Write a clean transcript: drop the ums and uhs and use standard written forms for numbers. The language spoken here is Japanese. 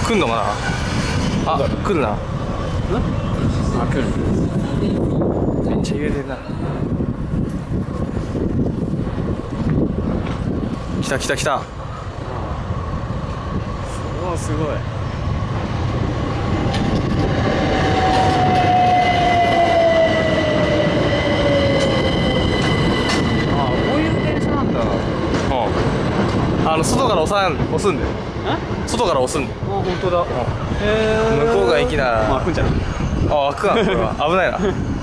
来んのかな。あ、来るな。 あ、来る。 めっちゃ揺れてるな。来た来た来た。 おお、すごい。あ、こういう電車なんだ。 外から押すんだよ。外から押すんだよ。 あ、本当だ。 向こうが駅だ。 開くんじゃない？ あ、開くわ。これは危ないな。